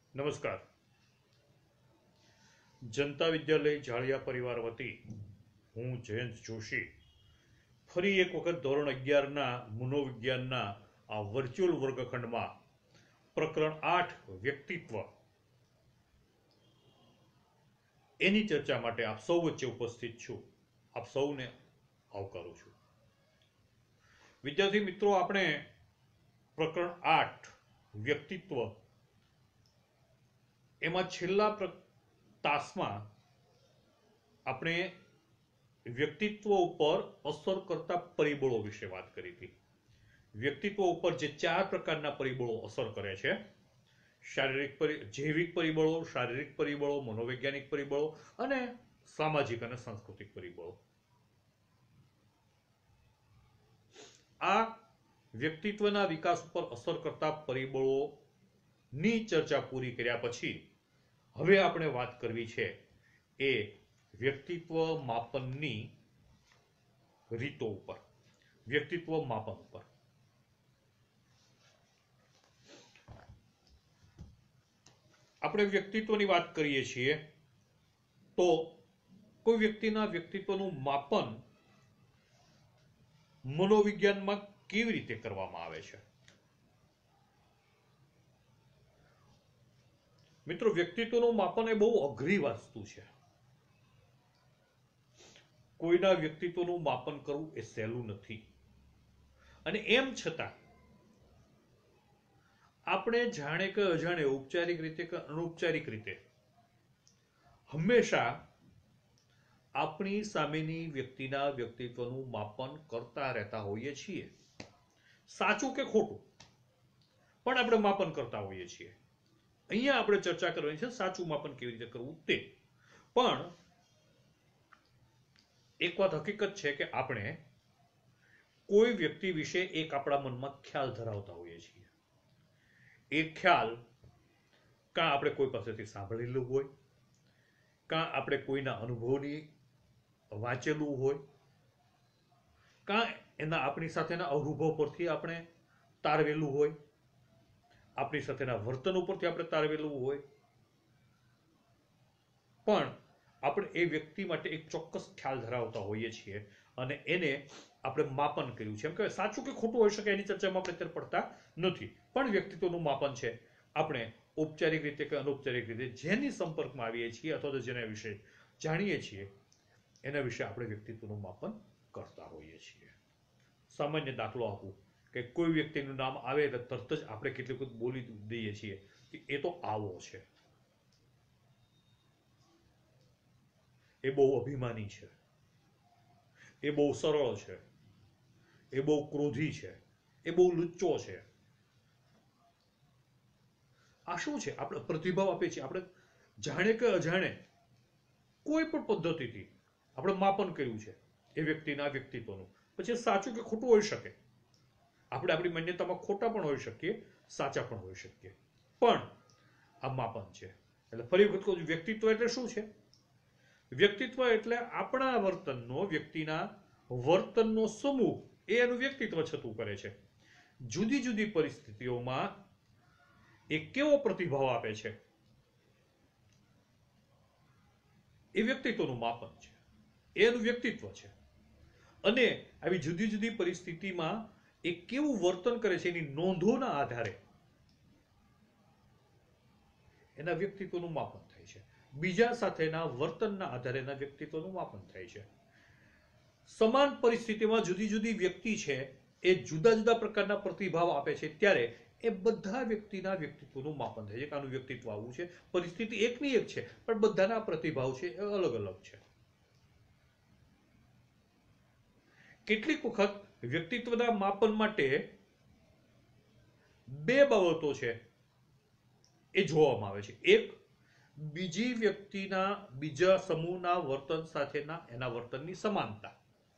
નમસ્કાર. જનતા વિદ્યાલય જાળિયા પરિવાર વતી હું જયંત જોશી ફરી એક વખત ધોરણ 11ના મનોવિજ્ઞાનના આ વર્ચ્યુઅલ વર્ગખંડમાં પ્રકરણ 8 વ્યક્તિત્વ એની ચર્ચા માટે આપ સૌ વચ્ચે ઉપસ્થિત છું. આપ સૌને આવકારું છું. વિદ્યાર્થી મિત્રો, આપણે પ્રકરણ 8 વ્યક્તિત્વ એમાં છેલ્લા તાસમાં આપણે વ્યક્તિત્વ ઉપર અસર કરતા પરિબળો વિશે વાત કરી હતી. વ્યક્તિત્વ ઉપર જે 4 પ્રકારના પરિબળો અસર કરે છે: જૈવિક પરિબળો, શારીરિક પરિબળો, મનોવૈજ્ઞાનિક પરિબળો અને સામાજિક અને સાંસ્કૃતિક પરિબળો. આ વ્યક્તિત્વના વિકાસ ઉપર અસર કરતા પરિબળોની ચર્ચા પૂરી કર્યા પછી હવે આપણે વાત કરવી છે એ વ્યક્તિત્વ માપનની રીતો ઉપર, વ્યક્તિત્વ માપન ઉપર. આપણે વ્યક્તિત્વની વાત કરીએ છીએ તો કોઈ વ્યક્તિના વ્યક્તિત્વનું માપન મનોવિજ્ઞાનમાં કેવી રીતે કરવામાં આવે છે? મિત્રો, વ્યક્તિત્વનું માપન એ બહુ અઘરી વસ્તુ છે. કોઈના વ્યક્તિત્વનું માપન કરવું એ સહેલું નથી. અને એમ છતાં આપણે જાણે કે અજાણે, ઔપચારિક રીતે કે અનૌપચારિક રીતે હંમેશા આપણી સામેની વ્યક્તિના વ્યક્તિત્વનું માપન કરતા રહેતા હોઈએ છીએ. સાચું કે ખોટું, પણ આપણે માપન કરતા હોઈએ છીએ. અહીંયા આપણે ચર્ચા કરવાની છે સાચું માપન કેવી રીતે કરવું તે. પણ એક વાત હકીકત છે કે આપણે કોઈ વ્યક્તિ વિશે એક આપણા મનમાં ખ્યાલ ધરાવતા હોઈએ છીએ. એ ખ્યાલ કાં આપણે કોઈ પાસેથી સાંભળેલું હોય, કાં આપણે કોઈના અનુભવની વાંચેલું હોય, કાં એના આપણી સાથેના અનુભવ પરથી આપણે તારવેલું હોય, આપણી સાથેના વર્તન ઉપરથી આપણે તારવેલું હોય. પણ આપણે એ વ્યક્તિ માટે એક ચોક્કસ ખ્યાલ ધરાવતા હોઈએ છીએ અને એને આપણે માપન કર્યું છે. એમ કહેવાય સાચું કે ખોટું હોઈ શકે, એની ચર્ચામાં આપણે અત્યારે પડતા નથી. પણ વ્યક્તિત્વનું માપન છે. આપણે ઔપચારિક રીતે કે અનૌપચારિક રીતે જેની સંપર્કમાં આવીએ છીએ અથવા તો જેના વિશે જાણીએ છીએ એના વિશે આપણે વ્યક્તિત્વનું માપન કરતા હોઈએ છીએ. સામાન્ય દાખલો આપું કે કોઈ વ્યક્તિનું નામ આવે એટલે તરત જ આપણે કેટલીક વખત બોલી દઈએ છીએ કે એ તો આવો છે, એ બહુ અભિમાની છે, એ બહુ સરળ છે, એ બહુ ક્રોધી છે, એ બહુ લુચ્ચો છે. આ શું છે? આપણે પ્રતિભાવ આપીએ છીએ. આપણે જાણે કે અજાણે કોઈ પણ પદ્ધતિથી આપણે માપન કર્યું છે એ વ્યક્તિના વ્યક્તિત્વનું. પછી સાચું કે ખોટું હોઈ શકે. આપણે આપણી માન્યતામાં ખોટા પણ હોઈ શકીએ, સાચા પણ હોઈ શકીએ, પણ આ માપન છે. એટલે ફરી વખત કહું છું, વ્યક્તિત્વ એટલે શું છે? વ્યક્તિત્વ એટલે આપણા વર્તનનો, વ્યક્તિના વર્તનનો સમૂહ એ એનું વ્યક્તિત્વ છતું કરે છે. જુદી જુદી પરિસ્થિતિઓમાં એ કેવો પ્રતિભાવ આપે છે એ વ્યક્તિત્વનું માપન છે, એનું વ્યક્તિત્વ છે. અને આવી જુદી જુદી પરિસ્થિતિમાં એ કેવું વર્તન કરે છે એની નોંધોના આધારે એના વ્યક્તિત્વનું માપન થાય છે. બીજા સાથેના વર્તનના આધારે એના વ્યક્તિત્વનું માપન થાય છે. સમાન પરિસ્થિતિમાં જુદી જુદી વ્યક્તિ છે એ જુદા જુદા પ્રકારના પ્રતિભાવ આપે છે, ત્યારે એ બધા વ્યક્તિના વ્યક્તિત્વનું માપન થાય છે કે આનું વ્યક્તિત્વ આવું છે. પરિસ્થિતિ એકની એક છે, પણ બધાના પ્રતિભાવ છે એ અલગ અલગ છે. કેટલીક વખત વ્યક્તિત્વના માપન માટે બે બાબતો છે એ જોવામાં આવે છે. એક, બીજી વ્યક્તિના, બીજા સમૂહના વર્તન સાથેના એના વર્તનની સમાનતા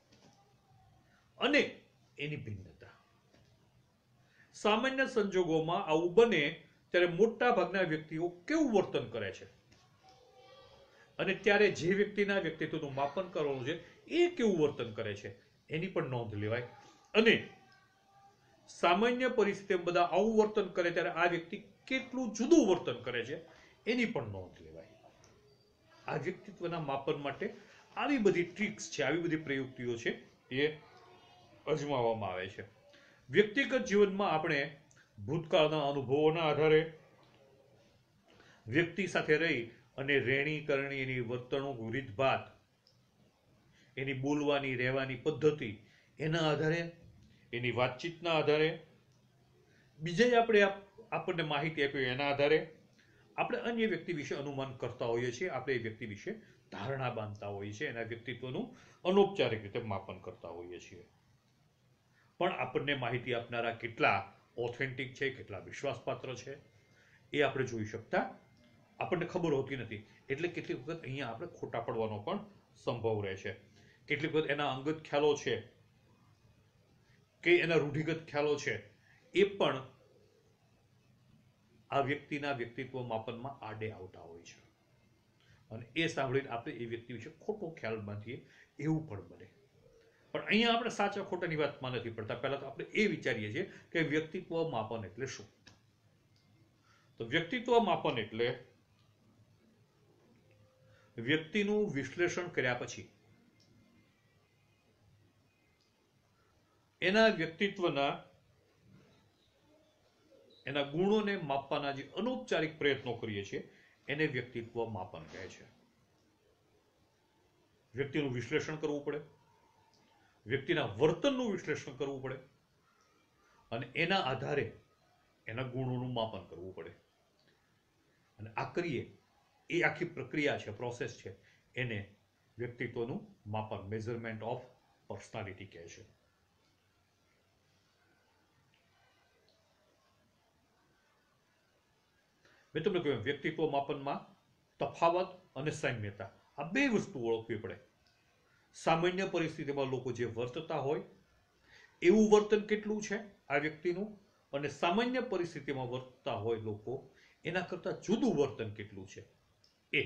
અને એની ભિન્નતા. સામાન્ય સંજોગોમાં આવું બને ત્યારે મોટા ભાગના વ્યક્તિઓ કેવું વર્તન કરે છે અને ત્યારે જે વ્યક્તિના વ્યક્તિત્વનું માપન કરવાનું છે એ કેવું વર્તન કરે છે એની પણ નોંધ લેવાય. અને સામાન્ય પરિસ્થિતિમાં બધા આવું વર્તન કરે ત્યારે આ વ્યક્તિ કેટલું જુદું વર્તન કરે છે એની પણ નોંધ લેવાય. આ વ્યક્તિત્વના માપન માટે આવી બધી ટ્રિક્સ છે, આવી બધી પ્રયુક્તિઓ છે એ અજમાવવામાં આવે છે. વ્યક્તિગત જીવનમાં આપણે ભૂતકાળના અનુભવોના આધારે વ્યક્તિ સાથે રહી અને રહેણી કરણી, એની વર્તણૂક, રીતભાત, એની બોલવાની રહેવાની પદ્ધતિ, એના આધારે, એની વાતચીતના આધારે, બીજાએ આપણને માહિતી આપી એના આધારે આપણે અન્ય વ્યક્તિ વિશે અનુમાન કરતા હોઈએ છીએ. આપણે એ વ્યક્તિ વિશે ધારણા બાંધતા હોઈએ છીએ, એના વ્યક્તિત્વનું અનૌપચારિક રીતે માપન કરતા હોઈએ છીએ. પણ આપણને માહિતી આપનારા કેટલા ઓથેન્ટિક છે, કેટલા વિશ્વાસપાત્ર છે, એ આપણે જોઈ શકતા આપણને ખબર હોતી નથી. એટલે કેટલીક વખત અહીંયા આપણે ખોટા પડવાનો પણ સંભવ રહે છે. કેટલીક વખત એના અંગત ખ્યાલો છે કે એના રૂઢિગત ખ્યાલો છે એ પણ આ વ્યક્તિના વ્યક્તિત્વ માપનમાં આડે આવતા હોય છે, અને એ સાંભળીને આપણે એ વ્યક્તિ વિશે ખોટો ખ્યાલ બાંધીએ એવું પણ બને. પણ અહીંયા આપણે સાચા ખોટાની વાતમાં નથી પડતા. પહેલા તો આપણે એ વિચારીએ છીએ કે વ્યક્તિત્વ માપન એટલે શું. તો વ્યક્તિત્વ માપન એટલે વ્યક્તિનું વિશ્લેષણ કર્યા પછી એના વ્યક્તિત્વના, એના ગુણોને માપવાના જે અનૌપચારિક પ્રયત્નો કરીએ છીએ એને વ્યક્તિત્વ માપન કહે છે. વ્યક્તિનું વિશ્લેષણ કરવું પડે, વ્યક્તિના વર્તનનું વિશ્લેષણ કરવું પડે, અને એના આધારે એના ગુણોનું માપન કરવું પડે. અને આ કરીએ એ આખી પ્રક્રિયા છે, પ્રોસેસ છે, એને વ્યક્તિત્વનું માપન, મેઝરમેન્ટ ઓફ પર્સનાલિટી કહે છે. મેં તમને કહ્યું વ્યક્તિત્વ માપનમાં તફાવત અને સામ્યતા આ બે વસ્તુ ઓળખવી પડે. સામાન્ય પરિસ્થિતિમાં લોકો જે વર્તતા હોય એવું વર્તન કેટલું છે આ વ્યક્તિનું, અને સામાન્ય પરિસ્થિતિમાં વર્તતા હોય લોકો એના કરતા જુદું વર્તન કેટલું છે એ.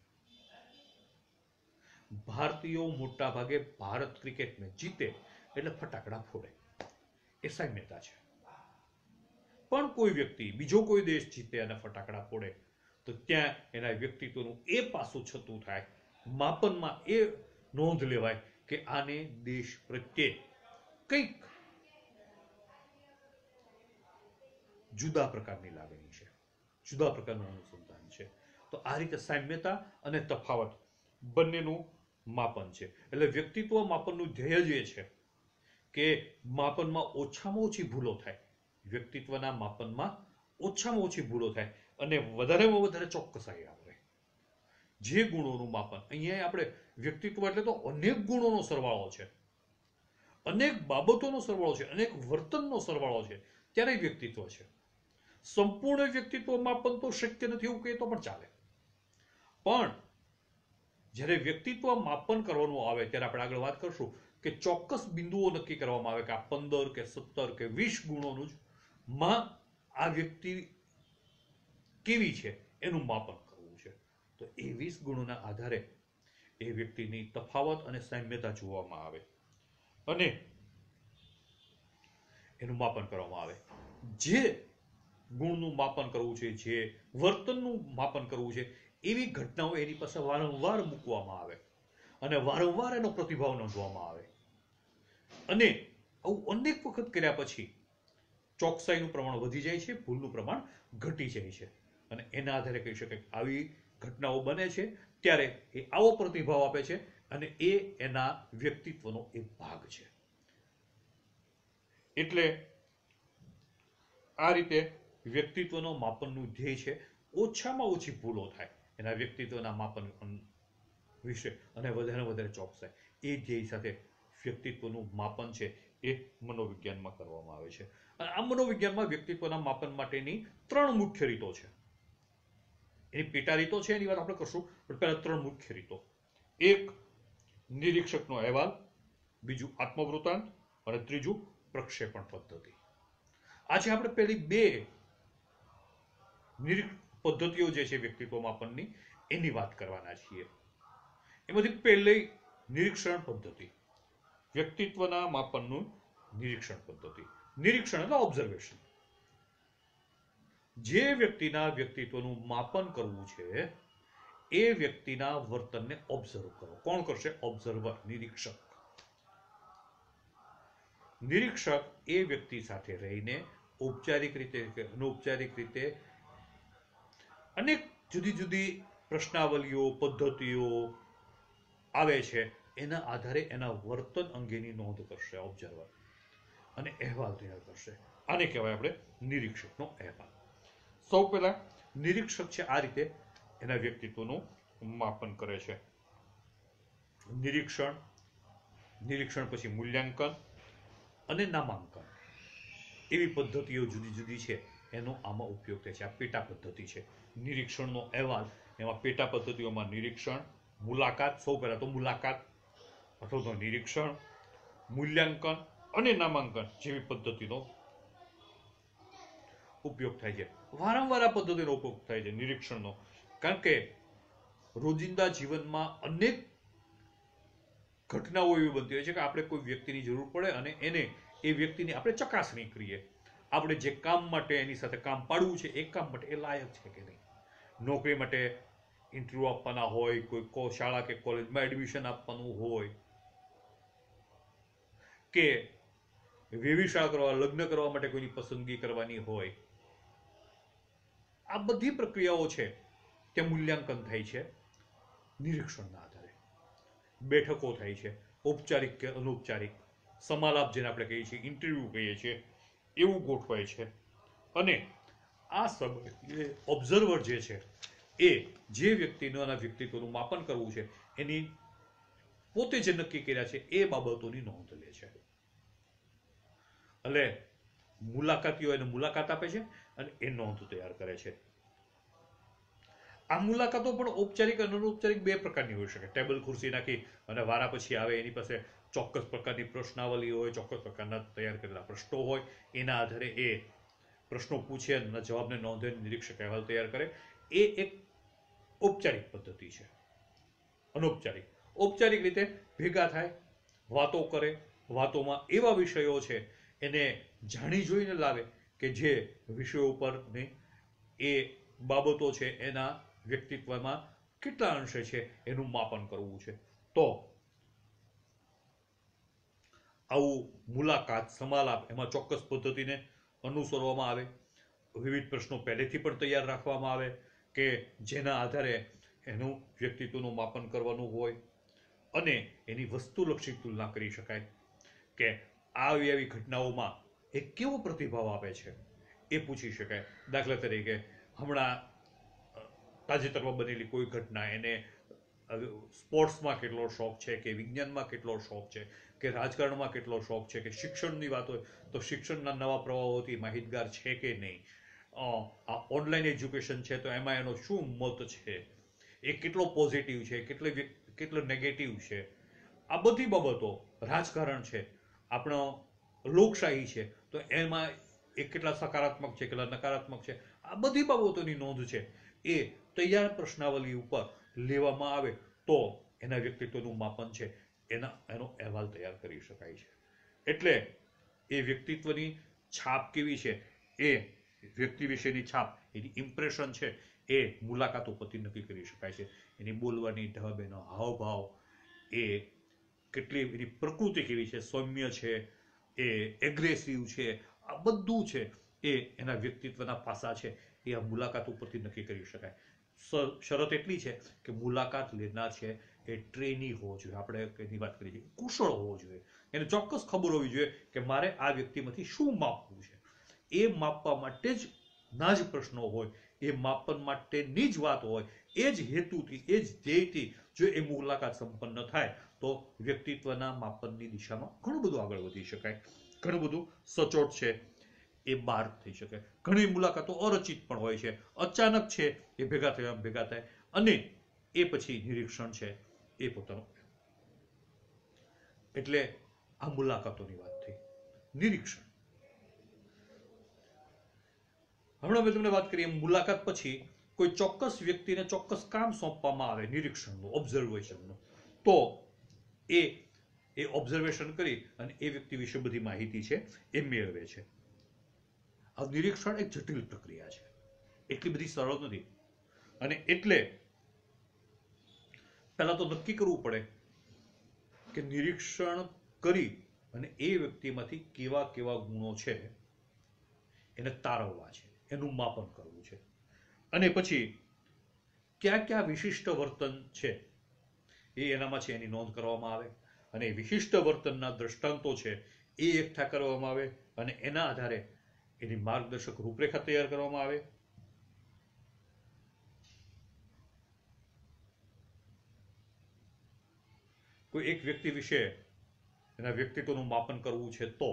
ભારતીયો મોટા ભાગે ભારત ક્રિકેટ મેચ જીતે એટલે ફટાકડા ફોડે, એ સામ્યતા છે. પણ કોઈ વ્યક્તિ બીજો કોઈ દેશ જીતે અને ફટાકડા ફોડે તો ત્યાં એના વ્યક્તિત્વનું એ પાસું છતું થાય, માપનમાં એ નોંધ લેવાય કે આને દેશ પ્રત્યે કંઈક જુદા પ્રકારની લાગણી છે, જુદા પ્રકારનું અનુસંધાન છે. તો આ રીતે સામ્યતા અને તફાવત બંનેનું માપન છે. એટલે વ્યક્તિત્વ માપનનું ધ્યેય જ એ છે કે માપનમાં ઓછામાં ઓછી ભૂલો થાય, વ્યક્તિત્વના માપનમાં ઓછામાં ઓછી ભૂલો થાય અને વધારેમાં વધારે ચોક્કસાઈ આવે. જે ગુણોનું માપન, અહીંયા આપણે વ્યક્તિત્વ એટલે તો અનેક ગુણોનો સરવાળો છે, અનેક બાબતોનો સરવાળો છે, અનેક વર્તનનો સરવાળો છે, ત્યારે વ્યક્તિત્વ છે. સંપૂર્ણ વ્યક્તિત્વ માપન તો શક્ય નથી એવું કહીએ તો પણ ચાલે. પણ જ્યારે વ્યક્તિત્વ માપન કરવાનું આવે ત્યારે આપણે આગળ વાત કરશું કે ચોક્કસ બિંદુઓ નક્કી કરવામાં આવે કે આ 15 કે 17 કે 20 ગુણોનું જ માં આ વ્યક્તિ કેવી છે એનું માપન કરવું છે. તો એ 20 ગુણોના આધારે એ વ્યક્તિની તફાવત અને સામ્યતા જોવામાં આવે અને એનું માપન કરવામાં આવે. જે ગુણનું માપન કરવું છે, જે વર્તનનું માપન કરવું છે, એવી ઘટનાઓ એની પાસે વારંવાર મૂકવામાં આવે અને વારંવાર એનો પ્રતિભાવ નોંધવામાં આવે. અને આવું અનેક વખત કર્યા પછી ચોકસાઈનું પ્રમાણ વધી જાય છે, ભૂલનું પ્રમાણ ઘટી જાય છે. અને એના આધારે કહી શકાય આવી ઘટનાઓ બને છે ત્યારે એ આવો પ્રતિભાવ આપે છે અને એ એના વ્યક્તિત્વનો એક ભાગ છે. એટલે આ રીતે વ્યક્તિત્વનો માપનનું ધ્યેય છે ઓછામાં ઓછી ભૂલો થાય એના વ્યક્તિત્વના માપન વિશે અને વધારે ચોકસાઈ. એ ધ્યેય સાથે વ્યક્તિત્વનું માપન છે એ મનોવિજ્ઞાનમાં કરવામાં આવે છે. અને આ મનોવિજ્ઞાનમાં વ્યક્તિત્વના માપન માટેની 3 મુખ્ય રીતો છે. એની પેટા રીતો છે, એની વાત આપણે કરશું, પણ પહેલા 3 મુખ્ય રીતો. એક નિરીક્ષકનો અહેવાલ, બીજું આત્મવૃત્તાંત અને ત્રીજું પ્રક્ષેપણ પદ્ધતિ. આજે આપણે પહેલી 2 પદ્ધતિઓ જે છે વ્યક્તિત્વ માપનની એની વાત કરવાના છીએ. એમાંથી પહેલી નિરીક્ષણ પદ્ધતિ, વ્યક્તિત્વના માપનનું નિરીક્ષણ પદ્ધતિ. નિરીક્ષણ એટલે ઓબ્ઝર્વેશન. જે વ્યક્તિના વ્યક્તિત્વનું માપન કરવું છે એ વ્યક્તિના વર્તનને ઓબ્ઝર્વ કરો. કોણ કરશે? ઓબ્ઝર્વર, નિરીક્ષક. નિરીક્ષક એ વ્યક્તિ સાથે રહીને ઔપચારિક રીતે કે અનૌપચારિક રીતે અનેક જુદી જુદી પ્રશ્નાવલીઓ, પદ્ધતિઓ આવે છે, એના આધારે એના વર્તન અંગેની નોંધ કરશે ઓબ્ઝર્વર અને અહેવાલ તૈયાર કરશે. આને કહેવાય આપણે નિરીક્ષકનો અહેવાલ. સૌ પહેલા નિરીક્ષક છે આ રીતે એના વ્યક્તિત્વનું માપન કરે છે. નિરીક્ષણ પછી મૂલ્યાંકન અને નામાંકન એવી પદ્ધતિઓ જુદી જુદી છે, એનો આમાં ઉપયોગ થાય છે. આ પેટા પદ્ધતિ છે. નિરીક્ષણનો અહેવાલ, એમાં પેટા પદ્ધતિઓમાં નિરીક્ષણ, મુલાકાત, સૌ પહેલા તો મુલાકાત અથવા તો નિરીક્ષણ, મૂલ્યાંકન અને નામાંકન જેવી પદ્ધતિનો ઉપયોગ થાય છે. વારંવાર આ પદ્ધતિનો ઉપયોગ થાય છે નિરીક્ષણનો, કારણ કે રોજિંદા જીવનમાં અનેક ઘટનાઓ એવી બનતી હોય છે કે આપણે કોઈ વ્યક્તિની જરૂર પડે અને એ વ્યક્તિની આપણે ચકાસણી કરીએ. આપણે જે કામ માટે એની સાથે કામ પાડવું છે, એ કામ માટે એ લાયક છે કે નહીં. નોકરી માટે ઇન્ટરવ્યુ આપવાના હોય, કોઈ શાળા કે કોલેજમાં એડમિશન આપવાનું હોય, કે વેવિશાળ કરવા, લગ્ન કરવા માટે કોઈની પસંદગી કરવાની હોય, આ બધી પ્રક્રિયાઓ છે તે મૂલ્યાંકન થાય છે નિરીક્ષણના આધારે. બેઠકો થાય છે, ઔપચારિક કે અનૌપચારિક, સમાલાપ જેને આપણે કહીએ છીએ, ઇન્ટરવ્યુ કહીએ છીએ, એવું ગોઠવાય છે. અને આ સમયે ઓબ્ઝર્વર જે છે એ જે વ્યક્તિના વ્યક્તિત્વનું માપન કરવું છે એની પોતે જે નક્કી કર્યા છે એ બાબતોની નોંધ લે છે. એટલે મુલાકાતીઓ એને મુલાકાત આપે છે અને એ નોંધ તૈયાર કરે છે. આ મુલાકાતો પણ ઔપચારિક અને અનૌપચારિક બે પ્રકારની હોઈ શકે. ટેબલ ખુરશી નાખી અને વારા પછી આવે, એની પાસે ચોક્કસ પ્રકારની પ્રશ્નાવલી હોય, ચોક્કસ પ્રકારના તૈયાર કરેલા પ્રશ્નો હોય, એના આધારે એ પ્રશ્નો પૂછે અને જવાબને નોંધે, નિરીક્ષક અહેવાલ તૈયાર કરે. એ એક ઔપચારિક પદ્ધતિ છે. ઔપચારિક રીતે ભેગા થાય, વાતો કરે, વાતોમાં એવા વિષયો છે એને જાણી જોઈને લાવે કે જે વિષયો ઉપરની એ બાબતો છે એના વ્યક્તિત્વમાં કેટલા અંશે છે એનું માપન કરવું છે. તો આવું મુલાકાત, સમાલાપ, એમાં ચોક્કસ પદ્ધતિને અનુસરવામાં આવે. વિવિધ પ્રશ્નો પહેલેથી પણ તૈયાર રાખવામાં આવે કે જેના આધારે એનું વ્યક્તિત્વનું માપન કરવાનું હોય અને એની વસ્તુલક્ષી તુલના કરી શકાય કે આવી ઘટનાઓમાં એ કેવો પ્રતિભાવ આપે છે એ પૂછી શકાય. દાખલા તરીકે હમણાં તાજેતરમાં બનેલી કોઈ ઘટના, એને સ્પોર્ટ્સમાં કેટલો શોખ છે, કે વિજ્ઞાનમાં કેટલો શોખ છે, કે રાજકારણમાં કેટલો શોખ છે, કે શિક્ષણની વાત હોય તો શિક્ષણના નવા પ્રવાહોથી માહિતગાર છે કે નહીં, આ ઓનલાઈન એજ્યુકેશન છે તો એમાં એનો શું મત છે, એ કેટલો પોઝિટિવ છે, કેટલો નેગેટિવ છે. આ બધી બાબતો, રાજકારણ છે, આપણો લોકશાહી છે તો એમાં એ કેટલા સકારાત્મક છે, કેટલા નકારાત્મક છે, આ બધી બાબતોની નોંધ છે એ તૈયાર પ્રશ્નાવલી ઉપર લેવામાં આવે તો એના વ્યક્તિત્વનું માપન છે એનો અહેવાલ તૈયાર કરી શકાય છે. એટલે એ વ્યક્તિત્વની છાપ કેવી છે, એ વ્યક્તિ વિશેની છાપ, એની ઇમ્પ્રેશન છે એ મુલાકાતો પરથી નક્કી કરી શકાય છે. એની બોલવાની ઢબ, એનો હાવભાવ, એ કેટલી એની પ્રકૃતિ કેવી છે, સૌમ્ય છે, એ એગ્રેસિવ છે, આ બધું છે એ એના વ્યક્તિત્વના પાસા છે એ આ મુલાકાત ઉપરથી નક્કી કરી શકાય. શરત એટલી છે કે મુલાકાત લેનાર છે એ ટ્રેની હોવો જોઈએ. આપણે એની વાત કરીએ, કુશળ હોવો જોઈએ. એને ચોક્કસ ખબર હોવી જોઈએ કે મારે આ વ્યક્તિમાંથી શું માપવું છે. એ માપવા માટે જ ના જ પ્રશ્નો હોય, એ માપન માટેની જ વાત હોય, એ જ હેતુથી, એ જ ધ્યેયથી જો એ મુલાકાત સંપન્ન થાય તો વ્યક્તિત્વના માપનની દિશામાં ઘણું બધું આગળ વધી શકાય. ઘણું બધું સચોટ છે એ બહાર થઈ શકે. ઘણી મુલાકાતો અરચિત પણ હોય છે, અચાનક છે એ ભેગા થાય અને એ પછી નિરીક્ષણ છે એ પોતાનું. એટલે આ મુલાકાતોની વાત થઈ. નિરીક્ષણ, હમણાં મેં તમને વાત કરી એમ મુલાકાત પછી કોઈ ચોક્કસ વ્યક્તિને ચોક્કસ કામ સોંપવામાં આવે નિરીક્ષણનું, ઓબ્ઝર્વેશનનું, તો એ ઓબ્ઝર્વેશન કરી અને એ વ્યક્તિ વિશે બધી માહિતી છે એ મેળવે છે. આ નિરીક્ષણ એક જટિલ પ્રક્રિયા છે. એટલી બધી સરળ નથી. અને એટલે પહેલા તો નક્કી કરવું પડે કે નિરીક્ષણ કરી અને એ વ્યક્તિમાંથી કેવા કેવા ગુણો છે એને તારવવા છે, એનું માપન કરવું છે. અને પછી કયા કયા વિશિષ્ટ વર્તન છે એ એનામાં છે એની નોંધ કરવામાં આવે, અને વિશિષ્ટ વર્તનના દ્રષ્ટાંતો છે એ એકઠા કરવામાં આવે, અને એના આધારે એની માર્ગદર્શક રૂપરેખા તૈયાર કરવામાં આવે. કોઈ એક વ્યક્તિ વિશે એના વ્યક્તિત્વનું માપન કરવું છે તો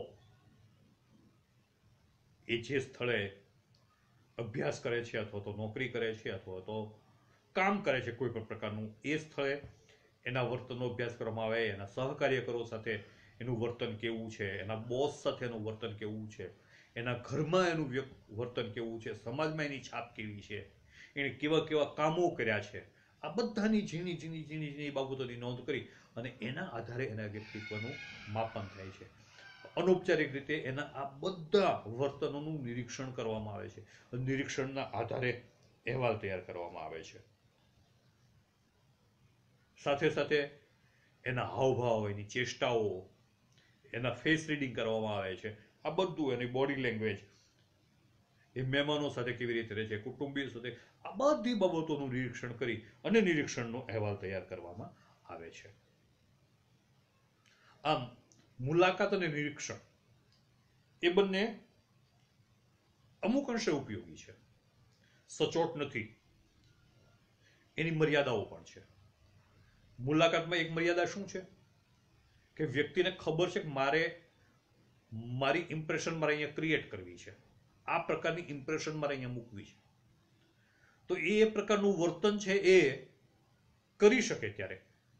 એ જે સ્થળે અભ્યાસ કરે છે અથવા તો નોકરી કરે છે અથવા તો કામ કરે છે કોઈ પણ પ્રકારનું, એ સ્થળે એના વર્તનનો અભ્યાસ કરવામાં આવે, એના સહકાર્યકરો સાથે એનું વર્તન કેવું છે, એના બોસ સાથે એનું વર્તન કેવું છે, એના ઘરમાં એનું વર્તન કેવું છે, સમાજમાં એની છાપ કેવી છે, એણે કેવા કેવા કામો કર્યા છે, આ બધાની ઝીણી ઝીણી ઝીણી ઝીણી બાબતોની નોંધ કરી અને એના આધારે એના વ્યક્તિત્વનું માપન થાય છે. અનૌપચારિક રીતે એના આ બધા વર્તનોનું નિરીક્ષણ કરવામાં આવે છે. નિરીક્ષણના આધારે અહેવાલ તૈયાર કરવામાં આવે છે. સાથે સાથે એના હાવભાવ, એની ચેષ્ટાઓ, એના ફેસ રીડિંગ કરવામાં આવે છે. આ બધું, એની બોડી લેંગ્વેજ, એ મહેમાનો સાથે કેવી રીતે રહે છે, કુટુંબીઓ સાથે, આ બધી બાબતોનું નિરીક્ષણ કરી અને નિરીક્ષણનો અહેવાલ તૈયાર કરવામાં આવે છે. આમ મુલાકાત અને નિરીક્ષણ એ બંને અમુક અંશે ઉપયોગી છે, સચોટ નથી, એની મર્યાદાઓ પણ છે. મુલાકાતમાં એક મર્યાદા શું છે કે વ્યક્તિને ખબર છે કે મારી ઇમ્પ્રેશન મારે અહીંયા ક્રિએટ કરવી છે, આ પ્રકારની ઇમ્પ્રેશન મારે અહીંયા મૂકવી છે, તો એ પ્રકારનું વર્તન છે એ કરી શકે. ત્યારે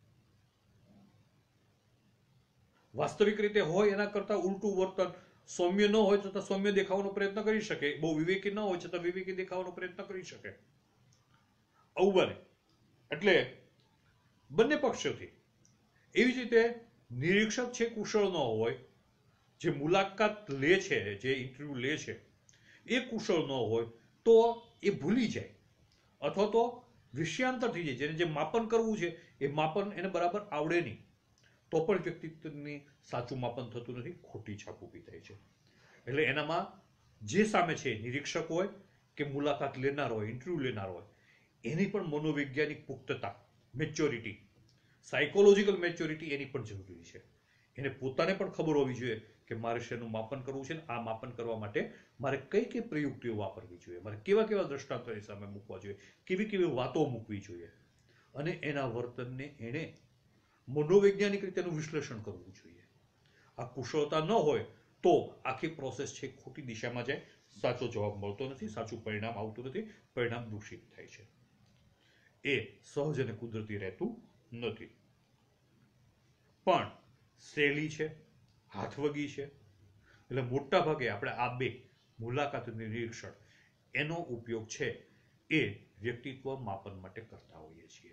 વાસ્તવિક રીતે હોય એના કરતા ઉલટું વર્તન, સૌમ્ય ન હોય છતાં સૌમ્ય દેખાવાનો પ્રયત્ન કરી શકે, બહુ વિવેકી ન હોય છતાં વિવેકી દેખાવાનો પ્રયત્ન કરી શકે, આવું બને. એટલે બંને પક્ષોથી. એવી જ રીતે નિરીક્ષક છે કુશળ ન હોય, જે મુલાકાત લે છે, જે ઇન્ટરવ્યુ લે છે એ કુશળ ન હોય તો એ ભૂલી જાય અથવા તો વિષયાંતર થઈ જાય. જેને જે માપન કરવું છે એ માપન એને બરાબર આવડે નહીં, તો પણ વ્યક્તિત્વની સાચું માપન થતું નથી, ખોટી છાપ ઊભી થાય છે. એટલે એનામાં જે સામે છે નિરીક્ષક હોય કે મુલાકાત લેનાર હોય, ઇન્ટરવ્યુ લેનાર હોય, એની પણ મનોવૈજ્ઞાનિક પુખ્તતા, મેચ્યોરિટી, સાયકોલોજીકલ મેચ્યોરિટી એની પણ જરૂરી છે. એને પોતાને પણ ખબર હોવી જોઈએ કે મારે શેનું માપન કરવું છે, આ માપન કરવા માટે મારે કઈ કઈ પ્રયુક્તિઓ વાપરવી જોઈએ, મારે કેવા કેવા દ્રષ્ટાંતો એની સામે મૂકવા જોઈએ, કેવી કેવી વાતો મૂકવી જોઈએ, અને એના વર્તનને એને મનોવૈજ્ઞાનિક રીતેનું વિશ્લેષણ કરવું જોઈએ. આ કુશળતા ન હોય તો આખી પ્રોસેસ છે ખોટી દિશામાં જાય, સાચો જવાબ મળતો નથી, સાચું પરિણામ આવતું નથી, પરિણામ દૂષિત થાય છે. એ સહજ અને કુદરતી રહેતું નથી. પણ શૈલી છે, હાથવગી છે, એટલે મોટા ભાગે આપણે આ બે, મુલાકાત અને નિરીક્ષણ, એનો ઉપયોગ છે એ વ્યક્તિત્વ માપન માટે કરતા હોઈએ છીએ.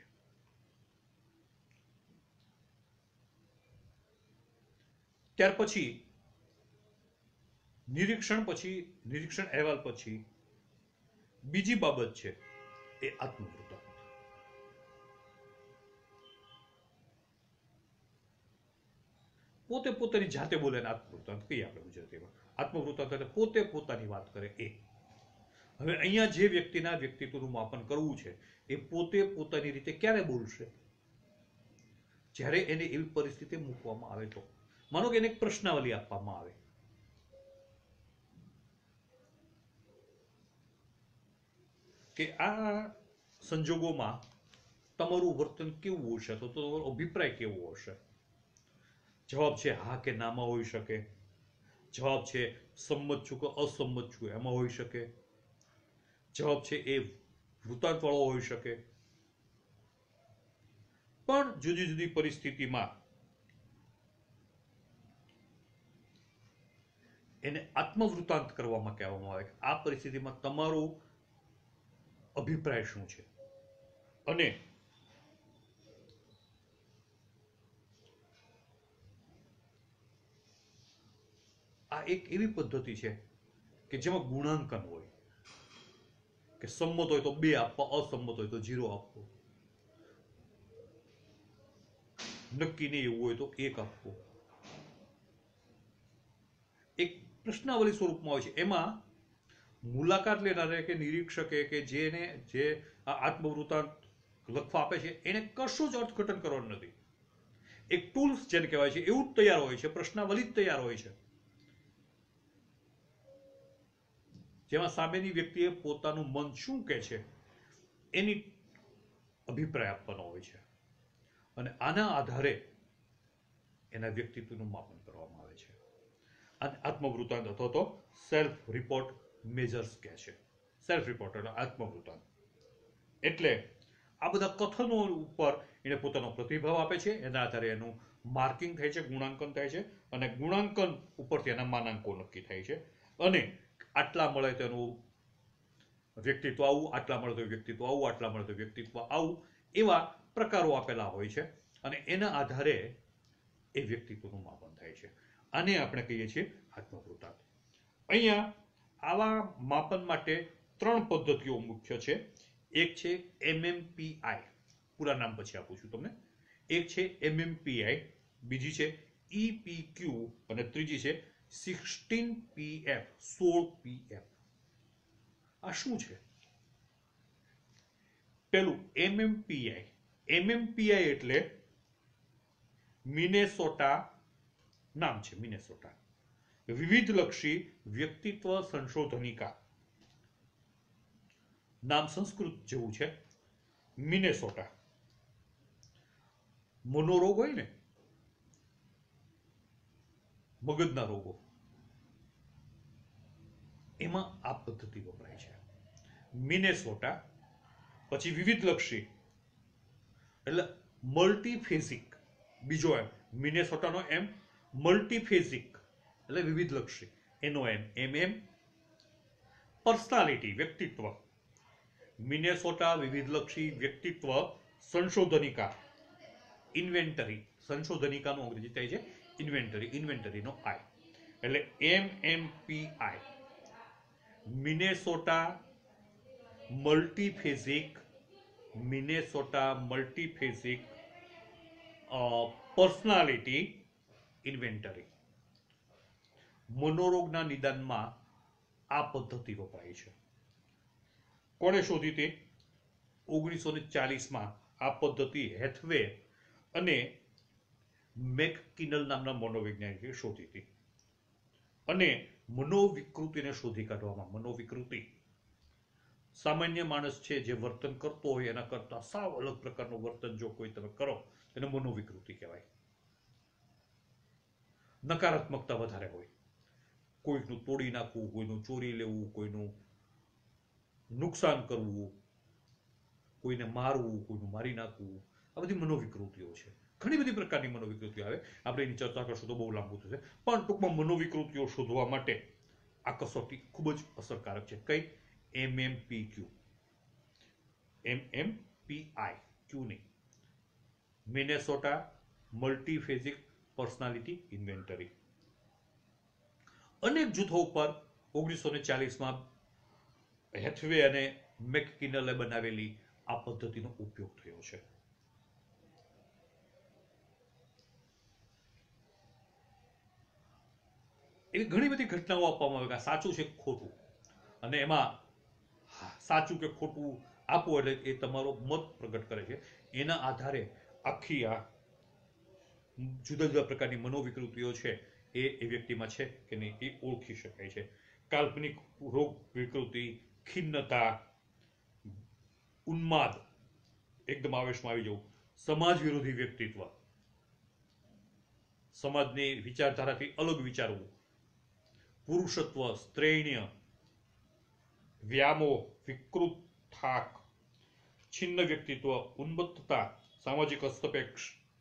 ત્યાર પછી નિરીક્ષણ અહેવાલ પછી બીજી બાબત છે એ આત્મવૃત્તાંત. પોતે પોતાની જાતે બોલે ને આત્મવૃત્તાંત કહીએ આપણે ગુજરાતીમાં. આત્મવૃત્તાંત એટલે પોતે પોતાની વાત કરે એ. હવે અહીંયા જે વ્યક્તિના વ્યક્તિત્વનું માપન કરવું છે એ પોતે પોતાની રીતે ક્યારે બોલશે? જ્યારે એને એવી પરિસ્થિતિ મૂકવામાં આવે તો. માનો કે એને એક પ્રશ્નાવલી આપવામાં આવે કે આ સંજોગોમાં તમારું વર્તન કેવું હશે, તો તમારો અભિપ્રાય કેવો હશે? જવાબ છે હા કે નામાં હોઈ શકે, જવાબ છે સંમત છું કે અસંમત છું એમાં હોઈ શકે, જવાબ છે એ વૃત્તાંત વાળો હોઈ શકે. પણ જુદી જુદી પરિસ્થિતિમાં એને આત્મવૃત્તાંત કરવામાં કહેવામાં આવે કે આ પરિસ્થિતિમાં તમારો અભિપ્રાય શું છે. અને આ એક એવી પદ્ધતિ છે કે જેમાં ગુણાંકન હોય. કે સંમત હોય તો 2 આપવા, અસંમત હોય તો 0 આપવો, નક્કી નહીં એવું હોય તો 1 આપવો. એક પ્રશ્નાવલી સ્વરૂપમાં હોય છે. એમાં મુલાકાત લેનારે કે નિરીક્ષકે કે જે આ આત્મવૃત્તાંત લખવા આપે છે એને કશું જ અર્થઘટન કરવાનું નથી. એક ટૂલ્સ જેને કહેવાય છે એવું જ તૈયાર હોય છે, પ્રશ્નાવલી જ તૈયાર હોય છે, જેમાં સામેની વ્યક્તિએ પોતાનું મન શું કહે છે એની અભિપ્રાય આપવાનો હોય છે, અને આના આધારે એના વ્યક્તિત્વનું માપન કરવામાં આવે છે. આત્મવૃત્તાંત અથવા તો સેલ્ફ રિપોર્ટ મેજર્સ કહે છે. સેલ્ફ રિપોર્ટ એટલે આત્મવૃત્તાંત. એટલે આ બધા કથનો ઉપર એને પોતાનો પ્રતિભાવ આપે છે, એના આધારે એનું માર્કિંગ થાય છે, ગુણાંકન થાય છે, અને ગુણાંકન ઉપરથી એના માનાંકો નક્કી થાય છે. અને આટલા મળે તો એનું વ્યક્તિત્વ આવું, આટલા મળે તો વ્યક્તિત્વ આવું, આટલા મળે તો વ્યક્તિત્વ આવું, એવા પ્રકારો આપેલા હોય છે, અને એના આધારે એ વ્યક્તિત્વનું માપન થાય છે. આને આપણે કહીએ છીએ આત્મવૃત્તાંત. અહીંયા આવા માપન માટે 3 પદ્ધતિઓ મુખ્ય છે. એક છે MMPI, પૂરા નામ પછી આપું છું તમને. એક છે MMPI, બીજી છે EPQ, અને ત્રીજી છે 16PF, 16PF. આ શું છે? પેલું MMPI. MMPI એટલે મિનેસોટા નામ છે, મિનેસોટા વિવિધલક્ષી વ્યક્તિત્વ સંશોધનિકા. નામ સંસ્કૃત જેવું છે, મિનેસોટા. મનોરોગ હોય ને, મગજના રોગો, એમાં આ પદ્ધતિ વપરાય છે. મિનેસોટા. પછી વિવિધલક્ષી એટલે મલ્ટીફેઝિક. બીજો એમ, મિનેસોટાનો એમ, મલ્ટીફેઝિક એટલે વિવિધલક્ષી, એનો MM. પર્સનાલિટી વ્યક્તિત્વ, મિનેસોટા વિવિધલક્ષી વ્યક્તિત્વ સંશોધનિકા. ઇન્વેન્ટરી, સંશોધનિકાનું અંગ્રેજી થાય છે ઇન્વેન્ટરી, ઇન્વેન્ટરીનો I એટલે MMPI. Minnesota multiphasic, Minnesota multiphasic personality inventory. મનોરોગના નિદાનમાં આ પદ્ધતિ વપરાય છે. કોણે શોધી તે? 1940માં આ પદ્ધતિ હેથવે અને મેકકિનલ નામના મનોવૈજ્ઞાનિકે શોધી હતી. અને મનોવિકૃતિને શોધી કાઢવામાં, મનોવિકૃતિ સામાન્ય માણસ છે જે વર્તન કરતો હોય એના કરતા સાવ અલગ પ્રકારનું વર્તન જો કોઈ તમે કરો એને મનોવિકૃતિ કહેવાય. નકારાત્મકતા વધારે હોય, કોઈકનું તોડી નાખવું, કોઈનું ચોરી લેવું, કોઈનું નુકસાન કરવું, કોઈને મારવું, કોઈનું મારી નાખવું, આ બધી મનોવિકૃતિઓ છે. ઘણી બધી પ્રકારની મનોવિકૃતિઓ આવે, આપણે એની ચર્ચા કરશું તો બહુ લાંબુ થશે. પણ ટૂંકમાં મનોવિકૃતિઓ શોધવા માટે આ કસોટી ખૂબ જ અસરકારક છે. કઈ? MMPQ. MMPI, ક્યુ નહીં. Minnesota multiphasic personality inventory. અનેક જૂથો ઉપર 1940માં હેથવે અને મેકકિનલે બનાવેલી આ પદ્ધતિનો ઉપયોગ થયો છે. એવી ઘણી બધી ઘટનાઓ આપવામાં આવે કે સાચું છે ખોટું, અને એમાં સાચું કે ખોટું આપવું એટલે એ તમારો મત પ્રગટ કરે છે. એના આધારે આખી આ જુદા જુદા પ્રકારની મનોવિકૃતિઓ છે એ વ્યક્તિમાં છે કે નહીં એ ઓળખી શકાય છે. કાલ્પનિક રોગ વિકૃતિ, ખિન્નતા, ઉન્માદ, એકદમ આવેશમાં આવી જવું, સમાજ વિરોધી વ્યક્તિત્વ, સમાજની વિચારધારાથી અલગ વિચારવું, પુરુષત્વ, સ્ત્રૈણ્ય, વ્યામોહ, વિકૃત થાક, છિન્ન વ્યક્તિત્વ, ઉન્મત્તતા, સામાજિક હસ્તક્ષેપ,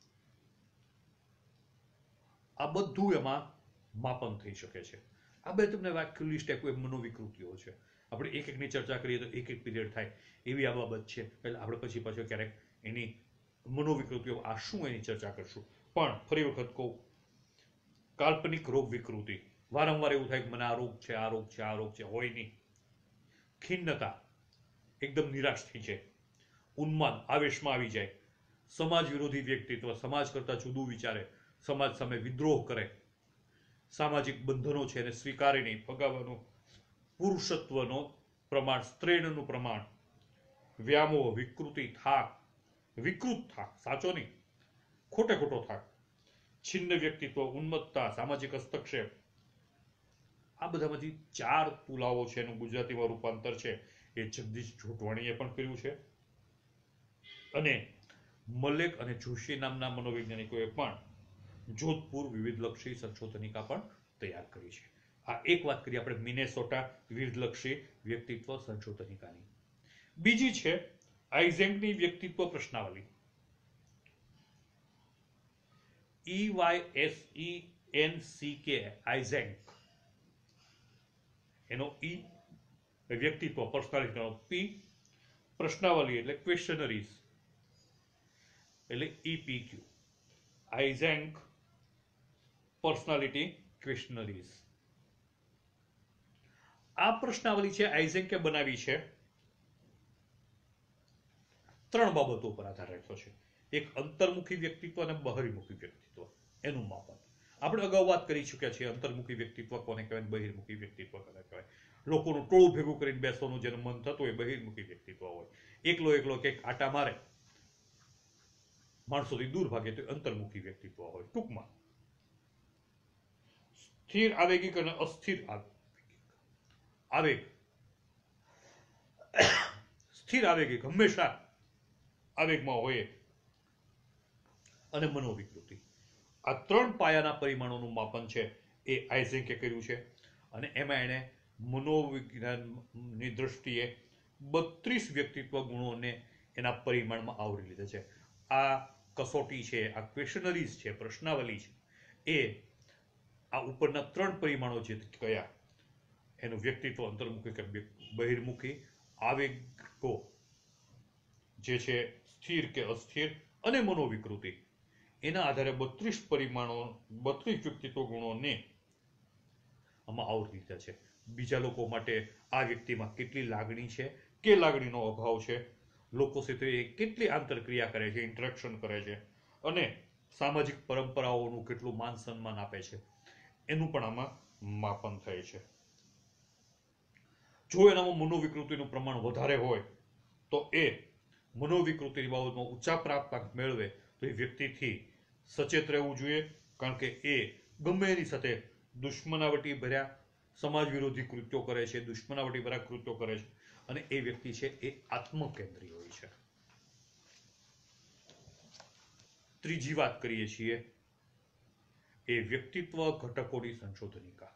આ બધું એમાં માપન થઈ શકે છે. આ બે તમને વાક્ય લિસ્ટ આપ્યું, મનોવિકૃતિઓ છે. આપણે એક એકની ચર્ચા કરીએ તો એક એક પીરિયડ થાય એવી આ બાબત છે. એટલે આપણે પછી પાછળ ક્યારેક એની મનોવિકૃતિઓ આ શું એની ચર્ચા કરશું. પણ ફરી વખત કહું, કાલ્પનિક રોગ વિકૃતિ, વારંવાર એવું થાય કે મને આ રોગ છે, આ રોગ છે, આ રોગ છે, હોય નહીં. ખિન્નતા, એકદમ નિરાશ થઈ જાય, ઉન્માદ આવેશમાં આવી જાય, સમાજ વિરોધી વ્યક્તિત્વ, સમાજ કરતા જુદું વિચારે, સમાજ સામે વિદ્રોહ કરે, સામાજિક બંધનો છે એને સ્વીકારે નહીં, ફગાવવાનો, પુરુષત્વનો પ્રમાણ, સ્ત્રેણનું પ્રમાણ, વ્યામોહ, વિકૃત થાક, સાચો નહીં, ખોટે ખોટો થાક, છિન્ન વ્યક્તિત્વ, ઉન્મત્તતા, સામાજિક હસ્તક્ષેપ, આ બધામાંથી 4 તુલાઓ છે એનું ગુજરાતીમાં રૂપાંતર છે એ જગદીશ જોટવાણીએ પણ કર્યું છે અને મલેક અને જોશી નામના મનોવૈજ્ઞાનિકોએ પણ જોધપુર વિવિધલક્ષી સંશોધનિકા પણ તૈયાર કરી છે. આ એક વાત કરી આપણે મિનેસોટા વિવિધલક્ષી વ્યક્તિત્વ સંશોધનિકાની. બીજી છે આઇઝેકની વ્યક્તિત્વ પ્રશ્નાવલી. EYSENCK, આઇઝેક, એનો ઈ વ્યક્તિત્વ પર્સનાલિટીનો, પી પ્રશ્નાવલી એટલે ક્વેશ્ચનરીઝ એટલે EPQ, આઇઝેક પર્સનાલિટી ક્વેશ્ચનરીઝ. આ પ્રશ્નાવલી છે આઇઝેકે બનાવી છે 3 બાબતો પર આધાર રાખ્યો છે. એક અંતર્મુખી વ્યક્તિત્વ અને બહિર્મુખી વ્યક્તિત્વ, એનું માપન. આપણે અગાઉ વાત કરી ચૂક્યા છીએ અંતર્મુખી વ્યક્તિત્વ કોને કહેવાય, બહિર્મુખી વ્યક્તિત્વ કોને કહેવાય. લોકોનું ટોળું ભેગું કરીને બેસવાનું જેનું મન થતું હોય બહિર્મુખી વ્યક્તિત્વ હોય. એકલો કંઈક આટા મારે, માણસોથી દૂર ભાગે તો અંતર્મુખી વ્યક્તિત્વ હોય. ટૂંકમાં સ્થિર આવેગિક અને અસ્થિર આવેગ. સ્થિર આવેગિક હંમેશા આવેગમાં હોય અને મનોવિકૃતિ. આ 3 પાયાના પરિમાણોનું માપન છે એ આઇઝેકે કર્યું છે અને એમાં એણે મનોવિજ્ઞાનની દ્રષ્ટિએ 32 વ્યક્તિત્વ ગુણોને એના પરિમાણમાં આવરી લીધા છે. આ કસોટી છે, આ ક્વેશ્ચનરીઝ છે, પ્રશ્નાવલી છે, એ આ ઉપરના 3 પરિમાણો જે કયા, એનું વ્યક્તિત્વ અંતર્મુખી કે બહિર્મુખી, આવેગો જે છે સ્થિર કે અસ્થિર અને મનોવિકૃતિ, એના આધારે 32 પરિમાણો, 32 વ્યક્તિત્વ ગુણોને આમાં આવરી લીધા છે. બીજા લોકો માટે આ વ્યક્તિમાં કેટલી લાગણી છે, કે લાગણીનો અભાવ છે, લોકો સાથે કેટલી આંતરક્રિયા કરે છે, ઇન્ટરેક્શન કરે છે, અને સામાજિક પરંપરાઓનું કેટલું માન સન્માન આપે છે, એનું પણ આમાં માપન થાય છે. જો એનામાં મનોવિકૃતિનું પ્રમાણ વધારે હોય તો એ મનોવિકૃતિની બાબતમાં ઊંચા પ્રાપ્તાંક મેળવે તો એ વ્યક્તિથી સચેત રહેવું જોઈએ, કારણ કે એ ગમે એની સાથે દુશ્મનાવટી ભર્યા સમાજ વિરોધી કૃત્યો કરે છે, દુશ્મનાવટી ભર્યા કૃત્યો કરે છે, અને એ વ્યક્તિ છે એ આત્મકેન્દ્રી હોય છે. ત્રીજી વાત કરીએ છીએ એ વ્યક્તિત્વ ઘટકોની સંશોધનિકા.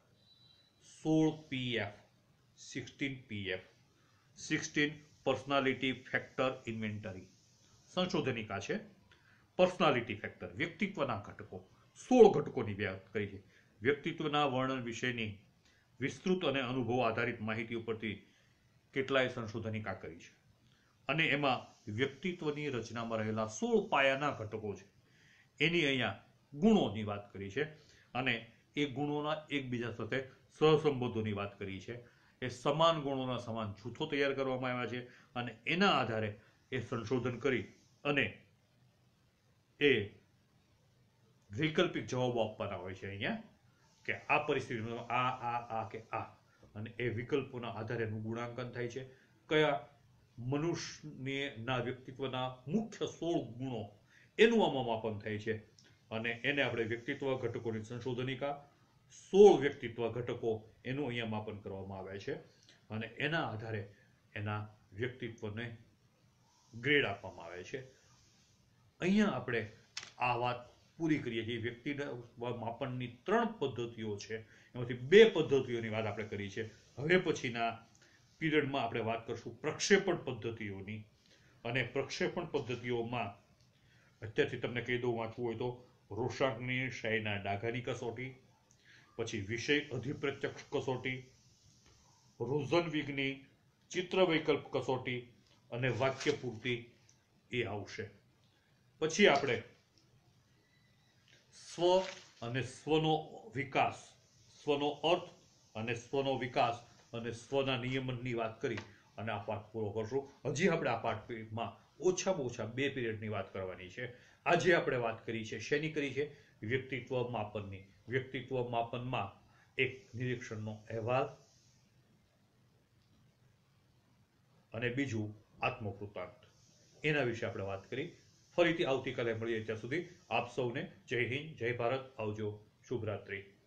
16 PF 16 પર્સનાલિટી ફેક્ટર ઇન્વેન્ટરી સંશોધનિકા છે. પર્સનાલિટી ફેક્ટર, વ્યક્તિત્વના ઘટકો, 16 ઘટકોની વાત કરી છે. વ્યક્તિત્વના વર્ણન વિશેની વિસ્તૃત અને અનુભવ આધારિત માહિતી ઉપરથી કેટલાય સંશોધનિકા કરી છે અને એમાં વ્યક્તિત્વની રચનામાં રહેલા 16 પાયાના ઘટકો છે એની અહીંયા ગુણોની વાત કરી છે અને એ ગુણોના એકબીજા સાથે સહસંબંધોની વાત કરી છે. એ સમાન ગુણોના સમાન જૂથો તૈયાર કરવામાં આવ્યા છે અને એના આધારે એ સંશોધન કરી અને એ વૈકલ્પિક જવાબો આપવાના હોય છે અહીંયા કે આ પરિસ્થિતિમાં આ કે આ, અને એ વિકલ્પોના આધારે એનું ગુણાંકન થાય છે. કયા મનુષ્યના વ્યક્તિત્વના મુખ્ય 16 ગુણો એનું આમાં માપન થાય છે અને એને આપણે વ્યક્તિત્વ ઘટકોની સંશોધનિકા 16 વ્યક્તિત્વ ઘટકો એનું અહીંયા માપન કરવામાં આવે છે અને એના આધારે એના વ્યક્તિત્વને ગ્રેડ આપવામાં આવે છે. અહીંયા આપણે આ વાત પૂરી કરીએ છીએ. વ્યક્તિત્વ માપનની 3 પદ્ધતિઓ છે, એમાંથી 2 પદ્ધતિઓની વાત આપણે કરી છે. હવે પછીના પીરિયડમાં આપણે વાત કરશું પ્રક્ષેપણ પદ્ધતિઓની, અને પ્રક્ષેપણ પદ્ધતિઓમાં અત્યારથી તમને કહી દઉં, વાંચવું હોય તો રોશાકની શાહીના ડાઘાની કસોટી, પછી વિષય અધિપ્રત્યક્ષ કસોટી, રોઝનવિગની ચિત્ર વૈકલ્પ કસોટી અને વાક્ય પૂર્તિ એ આવશે. પછી આપણે સ્વ અને સ્વનો વિકાસ, સ્વનો અર્થ અને સ્વનો વિકાસ અને સ્વના નિયમનની વાત કરી અને આ પાઠ પૂરો કરશું. હજી આપણે આ પાઠમાં ઓછામાં ઓછા 2 પિરિયડની વાત કરવાની છે. આજે આપણે વાત કરી છે શેની કરી છે? વ્યક્તિત્વ માપનની. વ્યક્તિત્વ માપનમાં એક નિરીક્ષણનો અહેવાલ અને બીજું આત્મકૃતાંત, એના વિશે આપણે વાત કરી. ફરીથી આવતીકાલે મળીએ. ત્યાં સુધી આપ સૌને જય હિન્દ, જય ભારત, આવજો, શુભરાત્રી.